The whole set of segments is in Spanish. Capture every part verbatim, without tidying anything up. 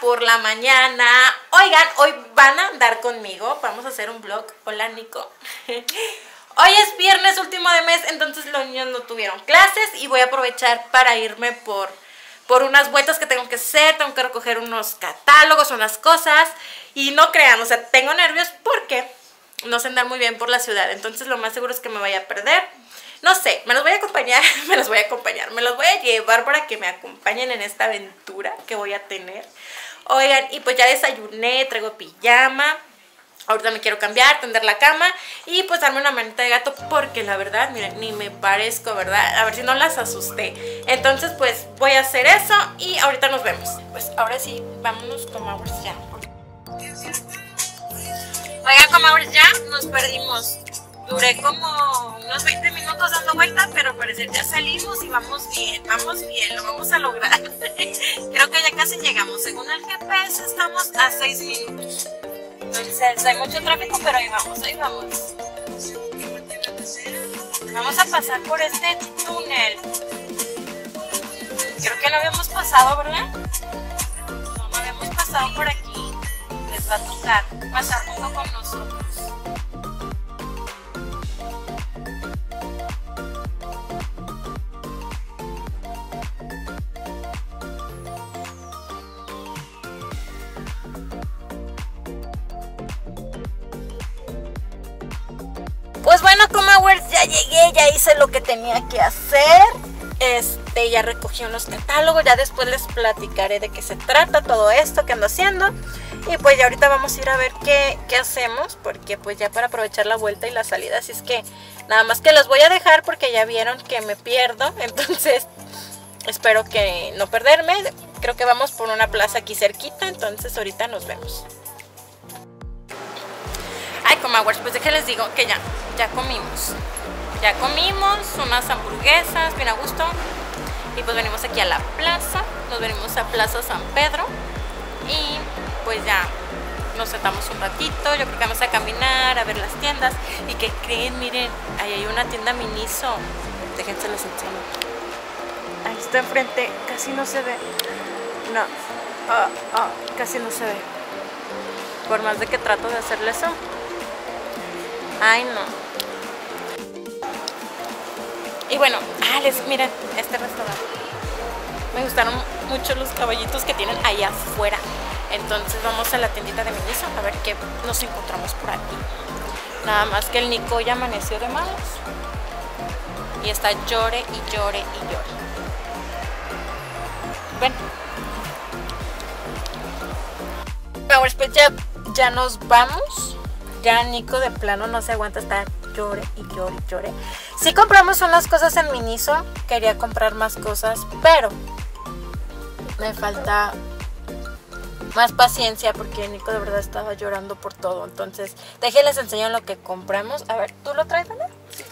por la mañana. Oigan, hoy van a andar conmigo, vamos a hacer un vlog. Hola, Nico. Hoy es viernes último de mes, entonces los niños no tuvieron clases y voy a aprovechar para irme por, por unas vueltas que tengo que hacer. Tengo que recoger unos catálogos, unas cosas. Y no crean, o sea, tengo nervios porque no sé andar muy bien por la ciudad. Entonces lo más seguro es que me vaya a perder. No sé, me los voy a acompañar, me los voy a acompañar, me los voy a llevar para que me acompañen en esta aventura que voy a tener. Oigan, y pues ya desayuné, traigo pijama. Ahorita me quiero cambiar, tender la cama y pues darme una manita de gato porque la verdad, miren, ni me parezco, ¿verdad? A ver si no las asusté. Entonces pues voy a hacer eso y ahorita nos vemos. Pues ahora sí, vámonos con Mowers ya. Oigan, con Mowers ya nos perdimos. Duré como unos veinte minutos dando vueltas, pero parece que ya salimos y vamos bien, vamos bien, lo vamos a lograr. Creo que ya casi llegamos. Según el G P S estamos a seis minutos. Entonces hay mucho tráfico, pero ahí vamos, ahí vamos. Vamos a pasar por este túnel. Creo que no habíamos pasado, ¿verdad? No, no habíamos pasado por aquí. Les va a tocar pasar junto con nosotros. Pues bueno, Comawers, ya llegué, ya hice lo que tenía que hacer. Este, ya recogí unos catálogos, ya después les platicaré de qué se trata todo esto que ando haciendo. Y pues ya ahorita vamos a ir a ver qué, qué hacemos, porque pues ya para aprovechar la vuelta y la salida. Así es que nada más que los voy a dejar porque ya vieron que me pierdo. Entonces espero que no perderme. Creo que vamos por una plaza aquí cerquita, entonces ahorita nos vemos. Ay, Comawers, pues déjenles digo que ya, ya comimos. Ya comimos unas hamburguesas, bien a gusto. Y pues venimos aquí a la plaza. Nos venimos a Plaza San Pedro. Y pues ya nos sentamos un ratito. Yo creo que vamos a caminar, a ver las tiendas. ¿Y qué creen? Miren, ahí hay una tienda Miniso. Déjense los enseño. Ahí está enfrente, casi no se ve. No, oh, oh, casi no se ve. Por más de que trato de hacerle eso. Ay, no. Y bueno, ah, les, miren, este restaurante. Me gustaron mucho los caballitos que tienen allá afuera. Entonces vamos a la tiendita de Miniso a ver qué nos encontramos por aquí. Nada más que el Nico ya amaneció de malas. Y está llore y llore y llore. Bueno. Ahora pues ya, ya nos vamos. Ya Nico de plano no se aguanta estar llore y llore y llore. Sí compramos unas cosas en Miniso. Quería comprar más cosas, pero me falta más paciencia porque Nico de verdad estaba llorando por todo. Entonces, déjenles enseño lo que compramos. A ver, ¿tú lo traes, Ana? Sí.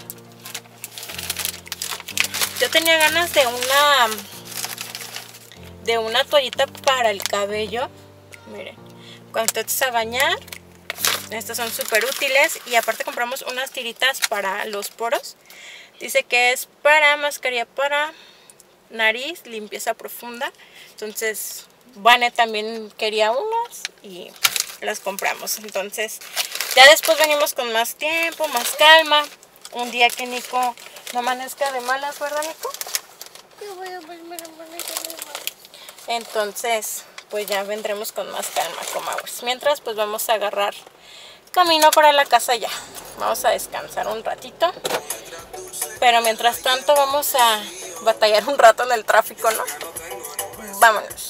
Yo tenía ganas de una de una toallita para el cabello. Miren, cuando te eches a bañar, estas son súper útiles. Y aparte compramos unas tiritas para los poros. Dice que es para mascarilla para nariz, limpieza profunda. Entonces Vane también quería unas y las compramos. Entonces ya después venimos con más tiempo, más calma. Un día que Nico no amanezca de malas, ¿verdad, Nico? Yo voy a volver a amanecer de malas. Entonces pues ya vendremos con más calma, Comawers. Mientras pues vamos a agarrar camino para la casa ya. Vamos a descansar un ratito. Pero mientras tanto vamos a batallar un rato en el tráfico, ¿no? Vámonos.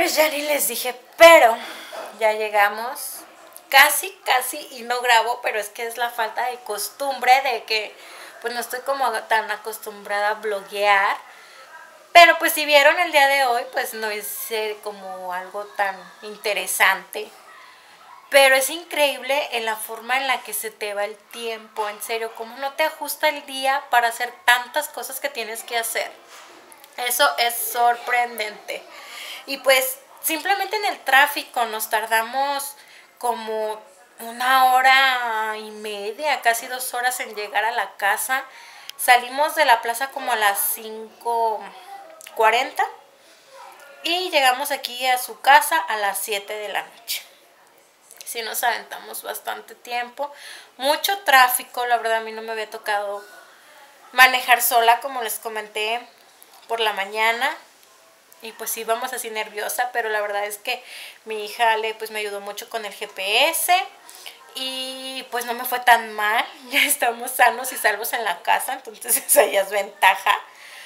pues ya ni les dije, pero ya llegamos. Casi, casi, y no grabo, pero es que es la falta de costumbre de que pues no estoy como tan acostumbrada a bloguear. Pero pues si vieron el día de hoy, pues no es eh, como algo tan interesante. Pero es increíble en la forma en la que se te va el tiempo, en serio, cómo no te ajusta el día para hacer tantas cosas que tienes que hacer. Eso es sorprendente. Y pues simplemente en el tráfico nos tardamos como una hora y media, casi dos horas en llegar a la casa. Salimos de la plaza como a las cinco cuarenta y llegamos aquí a su casa a las siete de la noche. Sí nos aventamos bastante tiempo, mucho tráfico, la verdad a mí no me había tocado manejar sola como les comenté por la mañana. Y pues íbamos así nerviosa, pero la verdad es que mi hija Ale pues me ayudó mucho con el G P S y pues no me fue tan mal, ya estamos sanos y salvos en la casa, entonces eso ya es ventaja.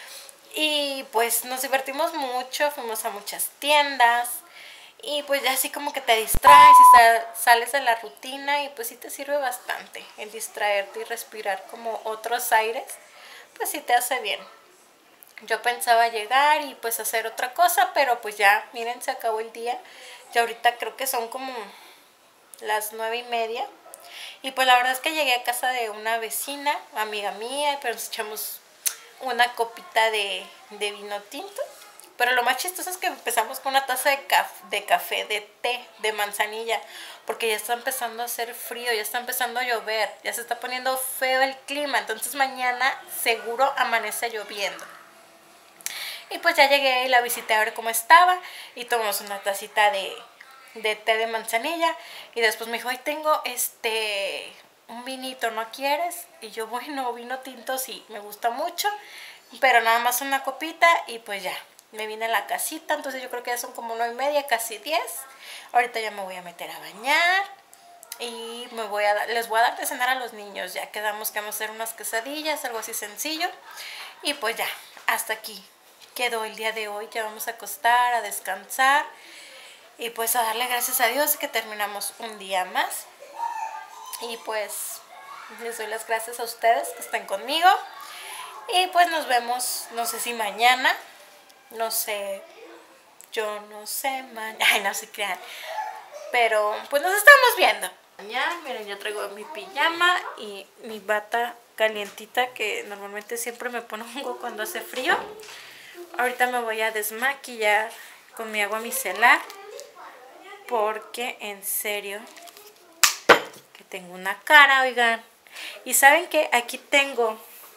Y pues nos divertimos mucho, fuimos a muchas tiendas y pues ya así como que te distraes y sal, sales de la rutina y pues sí te sirve bastante el distraerte y respirar como otros aires, pues sí te hace bien. Yo pensaba llegar y pues hacer otra cosa, pero pues ya, miren, se acabó el día. Ya ahorita creo que son como las nueve y media. Y pues la verdad es que llegué a casa de una vecina, amiga mía, pero nos echamos una copita de, de vino tinto. Pero lo más chistoso es que empezamos con una taza de, caf de café, de té, de manzanilla, porque ya está empezando a hacer frío, ya está empezando a llover, ya se está poniendo feo el clima, entonces mañana seguro amanece lloviendo. Y pues ya llegué y la visité a ver cómo estaba y tomamos una tacita de, de té de manzanilla y después me dijo, ay, tengo este un vinito, ¿no quieres? Y yo, bueno, vino tinto sí, me gusta mucho, pero nada más una copita y pues ya, me vine a la casita, entonces yo creo que ya son como nueve y media, casi diez. Ahorita ya me voy a meter a bañar y me voy a dar, les voy a dar de cenar a los niños, ya quedamos que vamos a hacer unas quesadillas, algo así sencillo y pues ya, hasta aquí quedó el día de hoy. Ya vamos a acostar, a descansar y pues a darle gracias a Dios que terminamos un día más. Y pues les doy las gracias a ustedes que están conmigo y pues nos vemos, no sé si mañana, no sé, yo no sé, man, ay, no se crean, pero pues nos estamos viendo. Mañana, miren, yo traigo mi pijama y mi bata calientita que normalmente siempre me pongo cuando hace frío. Ahorita me voy a desmaquillar con mi agua micelar porque en serio que tengo una cara, oigan. Y saben que aquí tengo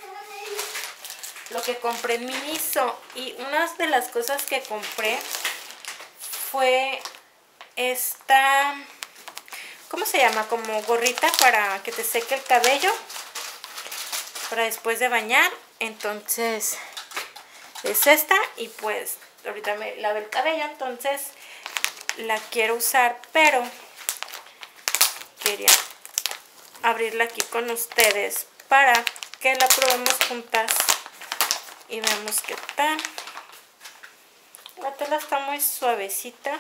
lo que compré en Miniso y una de las cosas que compré fue esta, ¿cómo se llama? Como gorrita para que te seque el cabello para después de bañar. Entonces es esta y pues ahorita me lavé el cabello, entonces la quiero usar, pero quería abrirla aquí con ustedes para que la probemos juntas y veamos qué tal. La tela está muy suavecita.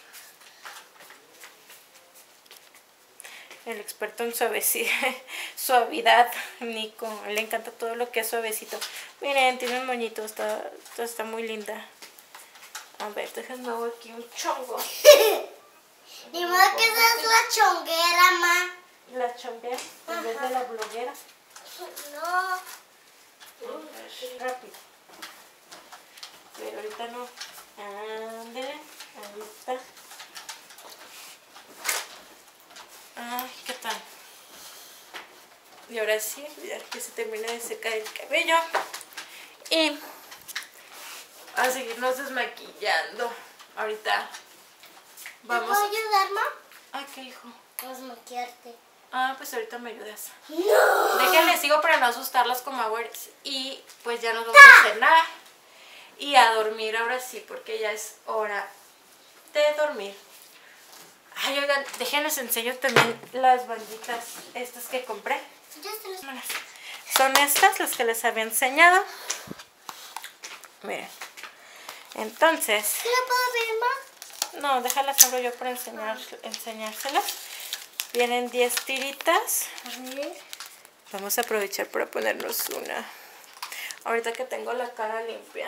El experto en suavidad, Nico, le encanta todo lo que es suavecito. Miren, tiene un moñito, está, está muy linda. A ver, déjenme hago aquí un chongo. Ni modo que esa es la chonguera, ma. La chonguera, en vez de la bloguera. No. Rápido. Pero ahorita no. Ándale, ahí está. Ay, ¿qué tal? Y ahora sí, ya que se termina de secar el cabello. Y a seguirnos desmaquillando. Ahorita vamos. ¿Te puedo ayudar, ma? Ay, ¿qué hijo? Desmaquillarte. Ah, pues ahorita me ayudas. ¡No! Déjenles, sigo para no asustarlas como aguas. Y pues ya nos vamos a cenar y a dormir ahora sí, porque ya es hora de dormir. Ay, oigan, déjenles enseño también las banditas estas que compré. Ya se los... Son estas las que les había enseñado. Miren. Entonces, ¿Qué le puedo ver, ma? No, déjalas abro yo para enseñar, enseñárselas. Vienen diez tiritas. Vamos a aprovechar para ponernos una. Ahorita que tengo la cara limpia.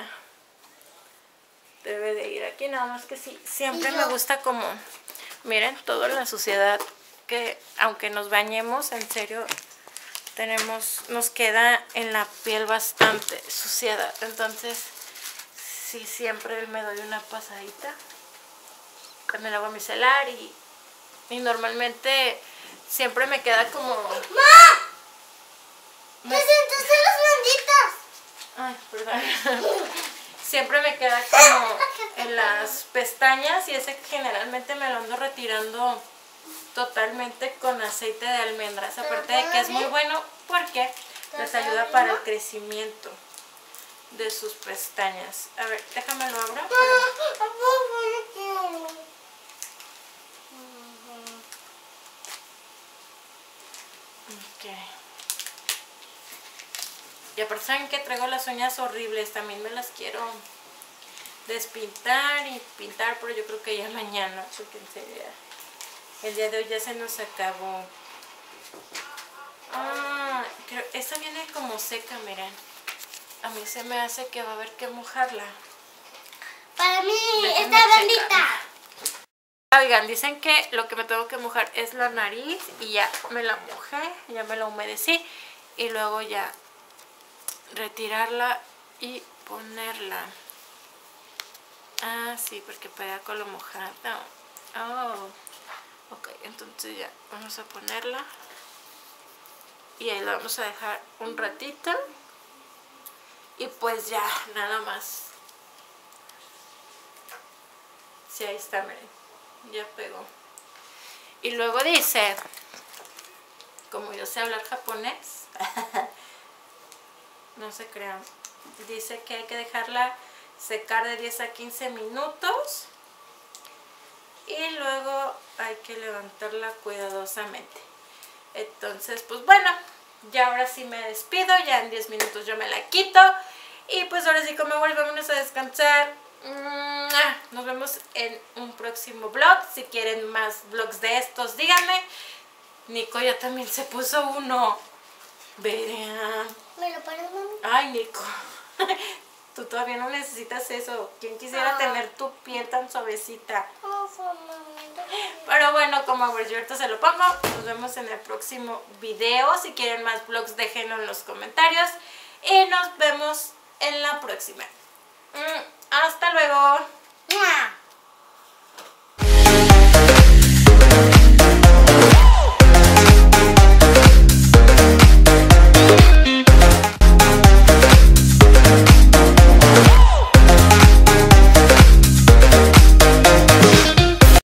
Debe de ir aquí, nada más que sí. Siempre me gusta como... Miren, toda la suciedad que aunque nos bañemos, en serio, tenemos, nos queda en la piel bastante suciedad. Entonces, sí, siempre me doy una pasadita con el agua micelar y, y normalmente siempre me queda como... ¡Ma! Me... ¡Te sentaste las Ay, perdón. Siempre me queda como en las pestañas y ese generalmente me lo ando retirando totalmente con aceite de almendras. Aparte de que es muy bueno porque les ayuda para el crecimiento de sus pestañas. A ver, déjame lo abro. Pero... Ok. Y aparte saben que traigo las uñas horribles, también me las quiero despintar y pintar, pero yo creo que ya mañana, porque en serio el día de hoy ya se nos acabó. Ah, creo, esta viene como seca, miren. A mí se me hace que va a haber que mojarla. Para mí, Déjenme esta checar. bandita. Oigan, dicen que lo que me tengo que mojar es la nariz y ya me la mojé, ya me la humedecí y luego ya retirarla y ponerla. Ah, sí, porque pega con lo mojado. Oh, ok, entonces ya vamos a ponerla y ahí la vamos a dejar un ratito y pues ya, nada más. Sí, ahí está, miren, ya pegó. Y luego dice, como yo sé hablar japonés, no se crean, dice que hay que dejarla secar de diez a quince minutos y luego hay que levantarla cuidadosamente. Entonces, pues bueno, ya ahora sí me despido, ya en diez minutos yo me la quito y pues ahora sí como volvemos a descansar. Nos vemos en un próximo vlog. Si quieren más vlogs de estos, díganme. Nico ya también se puso uno. Vean. ¿Me lo pones, mami? Ay, Nico. Tú todavía no necesitas eso. ¿Quién quisiera Ah. tener tu piel tan suavecita? Oh, mami. Pero bueno, como yo ahorita se lo pongo. Nos vemos en el próximo video. Si quieren más vlogs, déjenlo en los comentarios. Y nos vemos en la próxima. Hasta luego. ¡Mua!